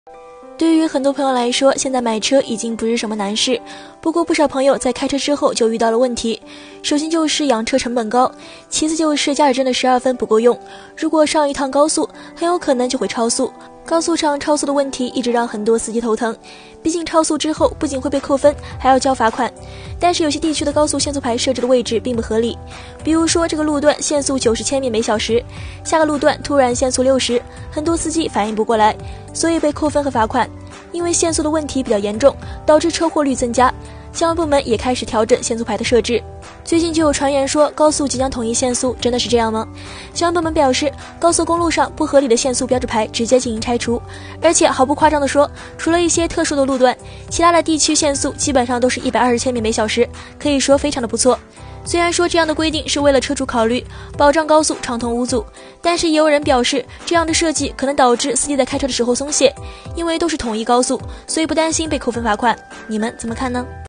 对于很多朋友来说，现在买车已经不是什么难事。不过不少朋友在开车之后就遇到了问题，首先就是养车成本高，其次就是驾驶证的12分不够用，如果上一趟高速，很有可能就会超速。高速上超速的问题一直让很多司机头疼，毕竟超速之后不仅会被扣分，还要交罚款。但是有些地区的高速限速牌设置的位置并不合理，比如说这个路段限速90千米每小时，下个路段突然限速60，很多司机反应不过来，所以被扣分和罚款。因为限速的问题比较严重，导致车祸率增加，相关部门也开始调整限速牌的设置。最近就有传言说高速即将统一限速，真的是这样吗？相关部门表示，高速公路上不合理的限速标志牌直接进行拆除，而且毫不夸张地说，除了一些特殊的路段，其他的地区限速基本上都是120千米每小时，可以说非常的不错。虽然说这样的规定是为了车主考虑，保障高速畅通无阻，但是也有人表示，这样的设计可能导致司机在开车的时候松懈，因为都是统一高速，所以不担心被扣分罚款。你们怎么看呢？